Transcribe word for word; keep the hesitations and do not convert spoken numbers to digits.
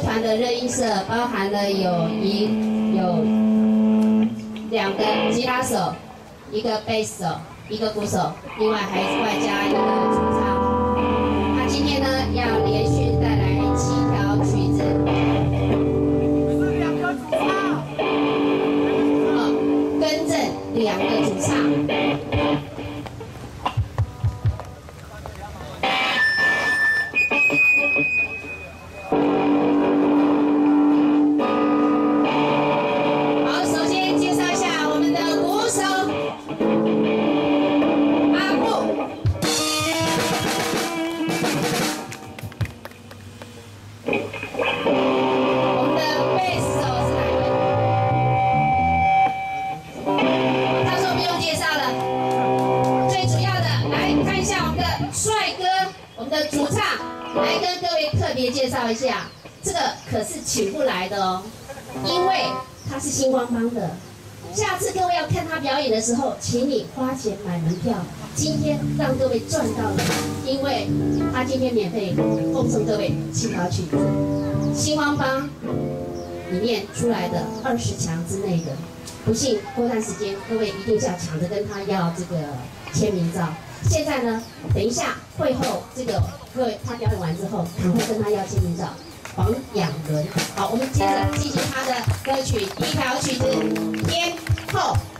团的热音社包含了有一有两个吉他手，一个贝斯手，一个鼓手，另外还外加一个主唱。他今天呢要连续带来七条曲子。 是两个主唱。 哦，更正，两个主唱。 的主唱来跟各位特别介绍一下，这个可是请不来的哦，因为他是星光帮的。下次各位要看他表演的时候，请你花钱买门票。今天让各位赚到了，因为他今天免费奉送各位七条曲子，星光帮里面出来的二十强之内的，不信过段时间各位一定是要抢着跟他要这个签名照。 现在呢，等一下会后这个各位他表演完之后，赶快跟他要签名照。黄养伦，好，我们接着进行他的歌曲，第一条曲子《天后》。